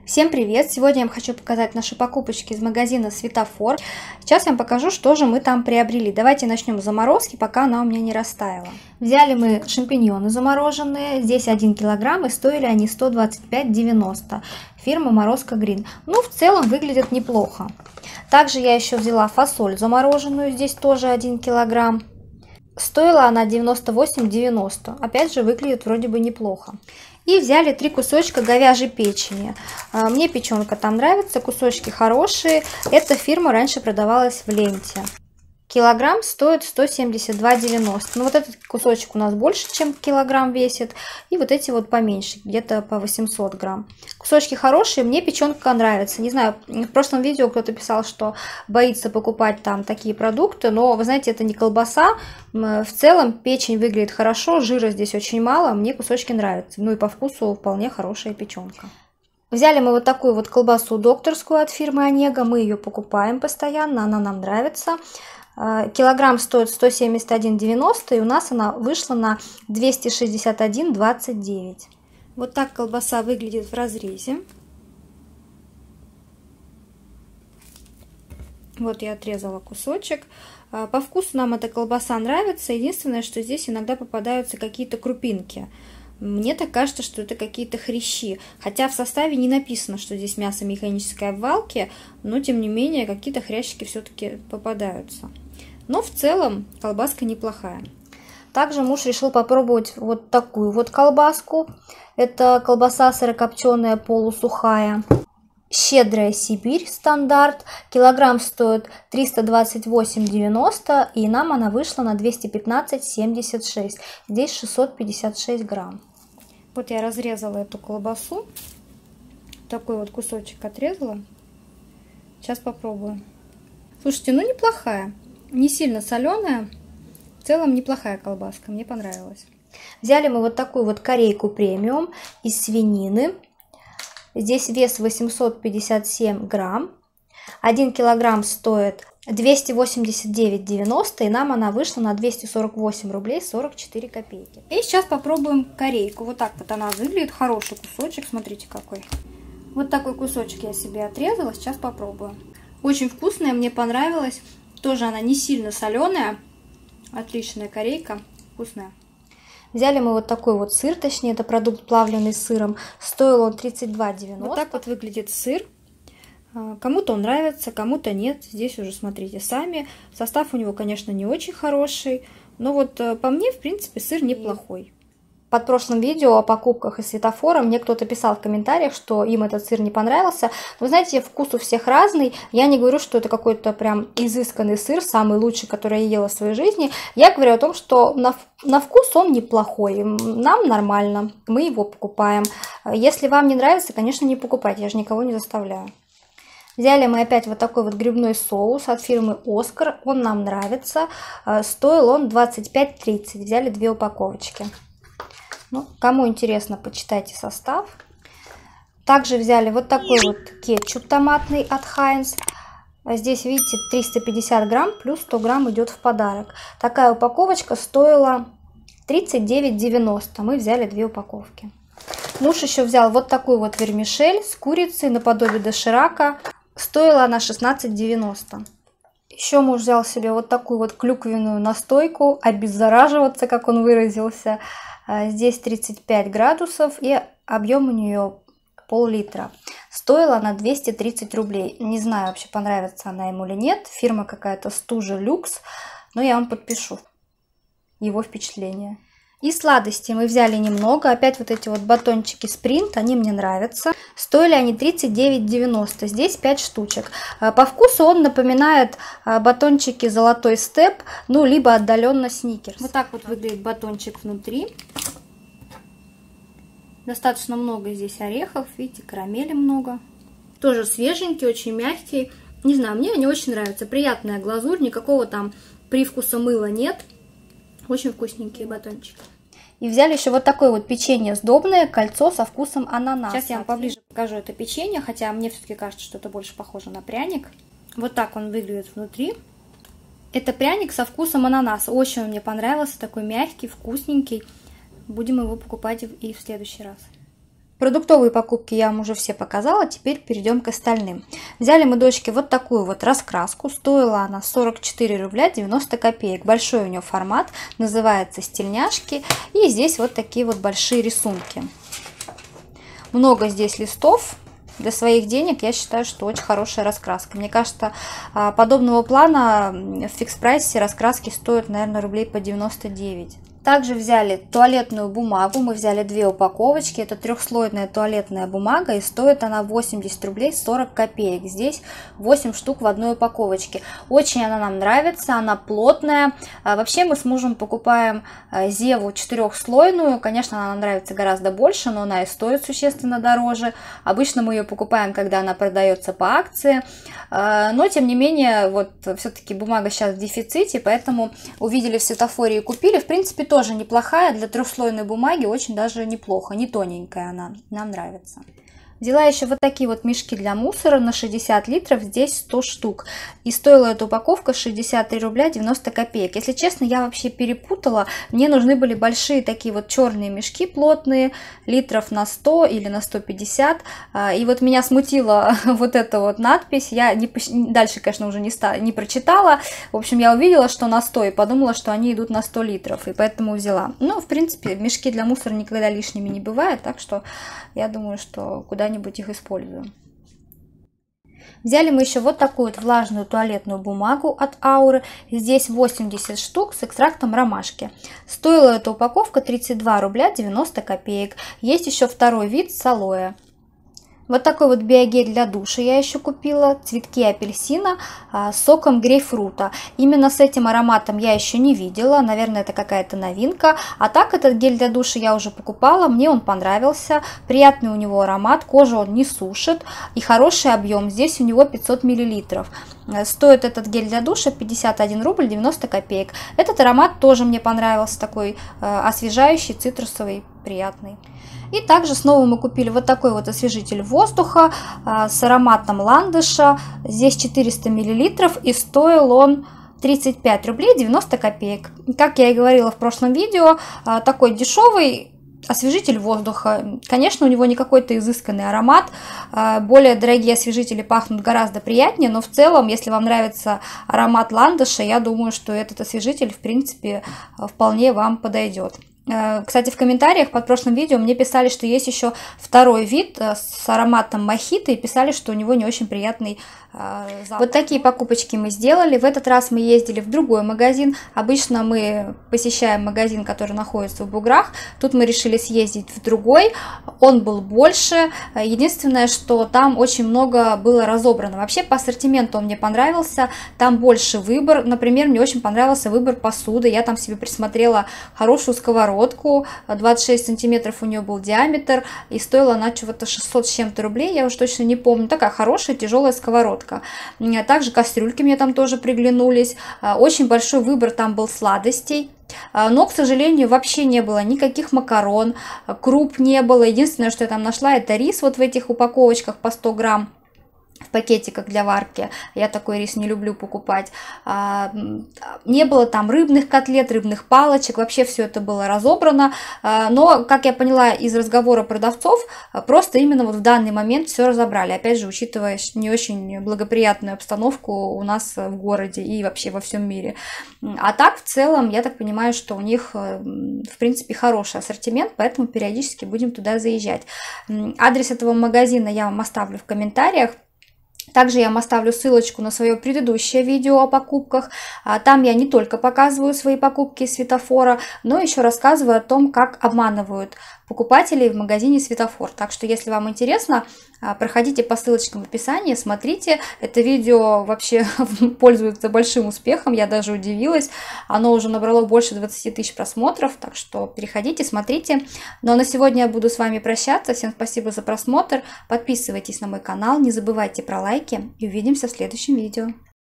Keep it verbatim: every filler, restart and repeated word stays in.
Всем привет! Сегодня я вам хочу показать наши покупочки из магазина Светофор. Сейчас я вам покажу, что же мы там приобрели. Давайте начнем с заморозки, пока она у меня не растаяла. Взяли мы шампиньоны замороженные. Здесь один килограмм, и стоили они сто двадцать пять девяносто. Фирма Морозко Грин. Ну, в целом выглядят неплохо. Также я еще взяла фасоль замороженную. Здесь тоже один килограмм. Стоила она девяносто восемь девяносто. Опять же, выглядит вроде бы неплохо. И взяли три кусочка говяжьей печени. Мне печенка там нравится, кусочки хорошие. Эта фирма раньше продавалась в ленте. Килограмм стоит сто семьдесят два девяносто. Ну вот этот кусочек у нас больше, чем килограмм весит. И вот эти вот поменьше, где-то по восемьсот грамм. Кусочки хорошие, мне печенка нравится. Не знаю, в прошлом видео кто-то писал, что боится покупать там такие продукты. Но вы знаете, это не колбаса. В целом печень выглядит хорошо, жира здесь очень мало. Мне кусочки нравятся. Ну и по вкусу вполне хорошая печенка. Взяли мы вот такую вот колбасу докторскую от фирмы Онега. Мы ее покупаем постоянно, она нам нравится. Килограмм стоит сто семьдесят один девяносто, и у нас она вышла на двести шестьдесят один двадцать девять. Вот так колбаса выглядит в разрезе. Вот я отрезала кусочек. По вкусу нам эта колбаса нравится. Единственное, что здесь иногда попадаются какие-то крупинки. Мне так кажется, что это какие-то хрящи. Хотя в составе не написано, что здесь мясо механической обвалки, но тем не менее какие-то хрящики все-таки попадаются. Но в целом колбаска неплохая. Также муж решил попробовать вот такую вот колбаску. Это колбаса сырокопченая полусухая. Щедрая Сибирь стандарт. Килограмм стоит триста двадцать восемь девяносто, и нам она вышла на двести пятнадцать семьдесят шесть. Здесь шестьсот пятьдесят шесть грамм. Вот я разрезала эту колбасу. Такой вот кусочек отрезала. Сейчас попробую. Слушайте, ну неплохая. Не сильно соленая. В целом неплохая колбаска. Мне понравилась. Взяли мы вот такую вот корейку премиум из свинины. Здесь вес восемьсот пятьдесят семь грамм. один килограмм стоит двести восемьдесят девять девяносто, и нам она вышла на двести сорок восемь рублей сорок четыре копейки. И сейчас попробуем корейку. Вот так вот она выглядит. Хороший кусочек. Смотрите какой. Вот такой кусочек я себе отрезала. Сейчас попробую. Очень вкусная. Мне понравилась. Тоже она не сильно соленая. Отличная корейка. Вкусная. Взяли мы вот такой вот сыр, точнее это продукт плавленый с сыром. Стоил он тридцать два девяносто. Вот так вот выглядит сыр. Кому-то он нравится, кому-то нет. Здесь уже смотрите сами. Состав у него, конечно, не очень хороший. Но вот по мне, в принципе, сыр неплохой. Под прошлым видео о покупках из Светофора мне кто-то писал в комментариях, что им этот сыр не понравился. Но, знаете, вкус у всех разный. Я не говорю, что это какой-то прям изысканный сыр, самый лучший, который я ела в своей жизни. Я говорю о том, что на, на вкус он неплохой. Нам нормально, мы его покупаем. Если вам не нравится, конечно, не покупайте, я же никого не заставляю. Взяли мы опять вот такой вот грибной соус от фирмы Оскар. Он нам нравится. Стоил он двадцать пять тридцать. Взяли две упаковочки. Ну, кому интересно, почитайте состав. Также взяли вот такой вот кетчуп томатный от Хайнс. Здесь, видите, триста пятьдесят грамм плюс сто грамм идет в подарок. Такая упаковочка стоила тридцать девять девяносто. Мы взяли две упаковки. Муж еще взял вот такую вот вермишель с курицей наподобие доширака. Стоила она шестнадцать девяносто. Еще муж взял себе вот такую вот клюквенную настойку, обеззараживаться, как он выразился. Здесь тридцать пять градусов, и объем у нее пол-литра. Стоила она двести тридцать рублей. Не знаю, вообще понравится она ему или нет. Фирма какая-то Стужа Люкс, но я вам подпишу его впечатление. И сладости мы взяли немного. Опять вот эти вот батончики Спринт, они мне нравятся. Стоили они тридцать девять девяносто. Здесь пять штучек. По вкусу он напоминает батончики Золотой Степ, ну, либо отдаленно Сникерс. Вот так вот выглядит батончик внутри. Достаточно много здесь орехов. Видите, карамели много. Тоже свеженький, очень мягкий. Не знаю, мне они очень нравятся. Приятная глазурь, никакого там привкуса мыла нет. Очень вкусненькие батончики. И взяли еще вот такое вот печенье сдобное, кольцо со вкусом ананаса. Сейчас я вам поближе покажу это печенье, хотя мне все-таки кажется, что это больше похоже на пряник. Вот так он выглядит внутри. Это пряник со вкусом ананаса. Очень он мне понравился, такой мягкий, вкусненький. Будем его покупать и в следующий раз. Продуктовые покупки я вам уже все показала, теперь перейдем к остальным. Взяли мы, дочки, вот такую вот раскраску. Стоила она сорок четыре рубля девяносто копеек. Большой у нее формат, называется «Стильняшки». И здесь вот такие вот большие рисунки. Много здесь листов. Для своих денег я считаю, что очень хорошая раскраска. Мне кажется, подобного плана в фикс-прайсе раскраски стоят, наверное, рублей по девяносто девять. Также взяли туалетную бумагу, мы взяли две упаковочки, это трехслойная туалетная бумага, и стоит она восемьдесят рублей сорок копеек. Здесь восемь штук в одной упаковочке. Очень она нам нравится, она плотная. Вообще мы с мужем покупаем Зеву четырехслойную, конечно, она нам нравится гораздо больше, но она и стоит существенно дороже. Обычно мы ее покупаем, когда она продается по акции, но тем не менее, вот все-таки бумага сейчас в дефиците, поэтому увидели в светофоре и купили. В принципе, тоже неплохая, для трехслойной бумаги очень даже неплохо, не тоненькая она, нам нравится. Взяла еще вот такие вот мешки для мусора на шестьдесят литров, здесь сто штук. И стоила эта упаковка шестьдесят три рубля девяносто копеек. Если честно, я вообще перепутала. Мне нужны были большие такие вот черные мешки плотные, литров на сто или на сто пятьдесят. И вот меня смутила вот эта вот надпись. Я не, дальше, конечно, уже не, ста, не прочитала. В общем, я увидела, что на сто, и подумала, что они идут на сто литров. И поэтому взяла. Ну, в принципе, мешки для мусора никогда лишними не бывают. Так что я думаю, что куда-нибудь их используем. Взяли мы еще вот такую вот влажную туалетную бумагу от Ауры. Здесь восемьдесят штук с экстрактом ромашки. Стоила эта упаковка тридцать два рубля девяносто копеек. Есть еще второй вид с алоэ. Вот такой вот биогель для душа я еще купила, цветки апельсина а, с соком грейпфрута. Именно с этим ароматом я еще не видела, наверное, это какая-то новинка. А так этот гель для душа я уже покупала, мне он понравился, приятный у него аромат, кожу он не сушит и хороший объем, здесь у него пятьсот миллилитров. Стоит этот гель для душа пятьдесят один рубль девяносто копеек. Этот аромат тоже мне понравился, такой э, освежающий, цитрусовый, приятный. И также снова мы купили вот такой вот освежитель воздуха э, с ароматом ландыша. Здесь четыреста миллилитров и стоил он тридцать пять рублей девяносто копеек. Как я и говорила в прошлом видео, э, такой дешевый освежитель воздуха. Конечно, у него не какой-то изысканный аромат. Более дорогие освежители пахнут гораздо приятнее, но в целом, если вам нравится аромат ландыша, я думаю, что этот освежитель, в принципе, вполне вам подойдет. Кстати, в комментариях под прошлым видео мне писали, что есть еще второй вид с ароматом мохито, и писали, что у него не очень приятный запах. Вот такие покупочки мы сделали. В этот раз мы ездили в другой магазин. Обычно мы посещаем магазин, который находится в Буграх. Тут мы решили съездить в другой. Он был больше. Единственное, что там очень много было разобрано. Вообще по ассортименту он мне понравился. Там больше выбор. Например, мне очень понравился выбор посуды. Я там себе присмотрела хорошую сковородку. двадцать шесть сантиметров у нее был диаметр. И стоила она чего-то шестьсот с чем-то рублей. Я уж точно не помню. Такая хорошая тяжелая сковородка. Также кастрюльки мне там тоже приглянулись. Очень большой выбор там был сладостей. Но, к сожалению, вообще не было никаких макарон, круп не было. Единственное, что я там нашла, это рис вот в этих упаковочках по сто грамм. В пакетиках для варки. Я такой рис не люблю покупать. Не было там рыбных котлет, рыбных палочек. Вообще все это было разобрано. Но, как я поняла из разговора продавцов, просто именно вот в данный момент все разобрали. Опять же, учитывая не очень благоприятную обстановку у нас в городе и вообще во всем мире. А так, в целом, я так понимаю, что у них, в принципе, хороший ассортимент, поэтому периодически будем туда заезжать. Адрес этого магазина я вам оставлю в комментариях. Также я вам оставлю ссылочку на свое предыдущее видео о покупках. Там я не только показываю свои покупки из Светофора, но еще рассказываю о том, как обманывают покупателей в магазине Светофор. Так что, если вам интересно, проходите по ссылочкам в описании, смотрите. Это видео вообще пользуется большим успехом, я даже удивилась. Оно уже набрало больше двадцати тысяч просмотров, так что переходите, смотрите. Ну а на сегодня я буду с вами прощаться. Всем спасибо за просмотр. Подписывайтесь на мой канал, не забывайте про лайки и увидимся в следующем видео.